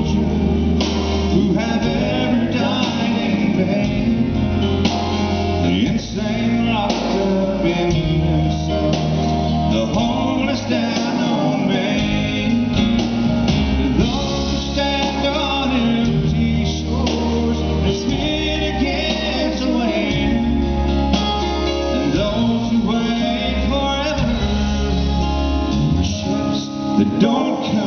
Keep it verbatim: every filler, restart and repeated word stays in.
soldiers who have ever died in vain, the insane locked up in themselves, the homeless down on Main, those who stand on empty shores and spin against the wind, and those who wait forever for ships that don't come.